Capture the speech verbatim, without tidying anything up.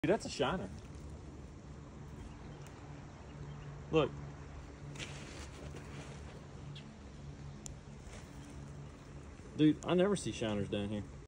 Dude, that's a shiner. Look. Dude, I never see shiners down here.